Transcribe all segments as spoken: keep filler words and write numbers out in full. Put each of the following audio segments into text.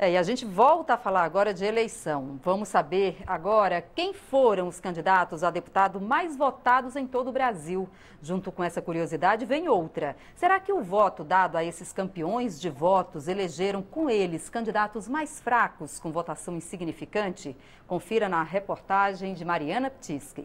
É, e a gente volta a falar agora de eleição. Vamos saber agora quem foram os candidatos a deputado mais votados em todo o Brasil. Junto com essa curiosidade vem outra. Será que o voto dado a esses campeões de votos elegeram com eles candidatos mais fracos com votação insignificante? Confira na reportagem de Mariana Ptiski.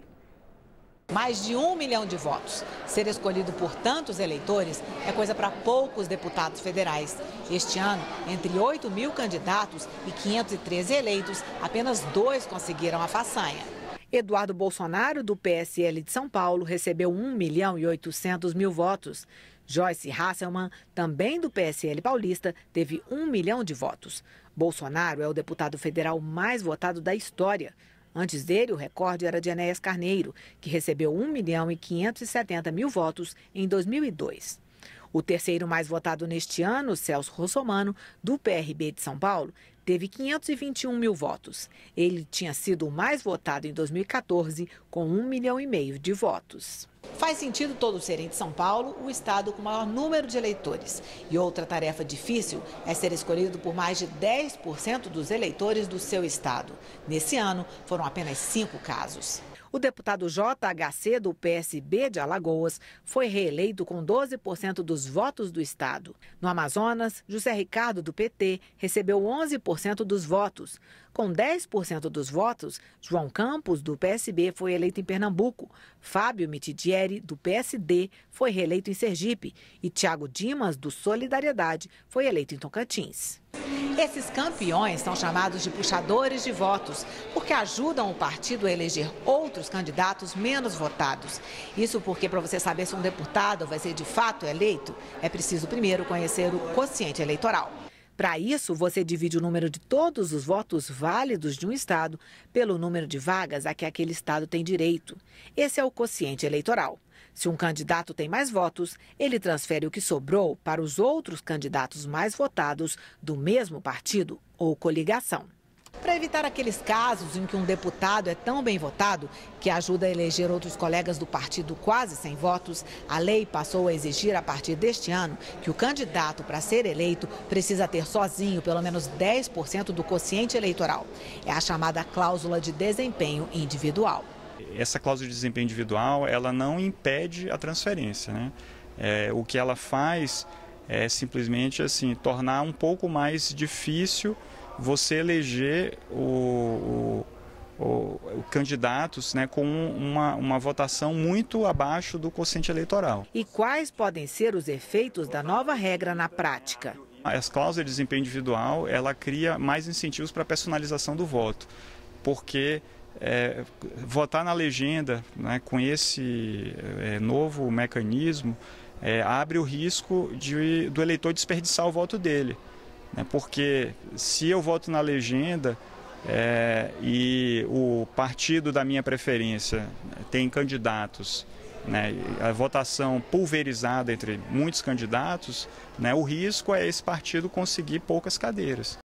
Mais de um milhão de votos. Ser escolhido por tantos eleitores é coisa para poucos deputados federais. Este ano, entre oito mil candidatos e quinhentos e treze eleitos, apenas dois conseguiram a façanha. Eduardo Bolsonaro, do P S L de São Paulo, recebeu um milhão e oitocentos mil votos. Joyce Hasselmann, também do P S L paulista, teve um milhão de votos. Bolsonaro é o deputado federal mais votado da história. Antes dele, o recorde era de Enéas Carneiro, que recebeu um milhão e quinhentos e setenta mil votos em dois mil e dois. O terceiro mais votado neste ano, Celso Russomano, do P R B de São Paulo, teve quinhentos e vinte e um mil votos. Ele tinha sido o mais votado em dois mil e quatorze, com um milhão e meio de votos. Faz sentido todos serem de São Paulo, o estado com o maior número de eleitores. E outra tarefa difícil é ser escolhido por mais de dez por cento dos eleitores do seu estado. Nesse ano, foram apenas cinco casos. O deputado J H C, do P S B de Alagoas, foi reeleito com doze por cento dos votos do estado. No Amazonas, José Ricardo, do P T, recebeu onze por cento dos votos. Com dez por cento dos votos, João Campos, do P S B, foi eleito em Pernambuco. Fábio Mitidieri, do P S D, foi reeleito em Sergipe. E Thiago Dimas, do Solidariedade, foi eleito em Tocantins. Esses campeões são chamados de puxadores de votos, porque ajudam o partido a eleger outros candidatos menos votados. Isso porque, para você saber se um deputado vai ser de fato eleito, é preciso primeiro conhecer o quociente eleitoral. Para isso, você divide o número de todos os votos válidos de um estado pelo número de vagas a que aquele estado tem direito. Esse é o quociente eleitoral. Se um candidato tem mais votos, ele transfere o que sobrou para os outros candidatos mais votados do mesmo partido ou coligação. Para evitar aqueles casos em que um deputado é tão bem votado que ajuda a eleger outros colegas do partido quase sem votos, a lei passou a exigir a partir deste ano que o candidato, para ser eleito, precisa ter sozinho pelo menos dez por cento do quociente eleitoral. É a chamada cláusula de desempenho individual. Essa cláusula de desempenho individual, ela não impede a transferência, né? É, o que ela faz é simplesmente assim, tornar um pouco mais difícil você eleger o, o, o, o candidatos, né, com uma, uma votação muito abaixo do quociente eleitoral. E quais podem ser os efeitos da nova regra na prática? As cláusulas de desempenho individual, ela cria mais incentivos para a personalização do voto, porque é, votar na legenda, né, com esse é, novo mecanismo, é, abre o risco de, do eleitor desperdiçar o voto dele. Porque se eu voto na legenda é, e o partido da minha preferência tem candidatos, né, a votação pulverizada entre muitos candidatos, né, o risco é esse partido conseguir poucas cadeiras.